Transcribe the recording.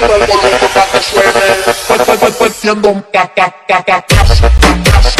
el volumen pa' que suene. Haciendo ta ta ta ta ta.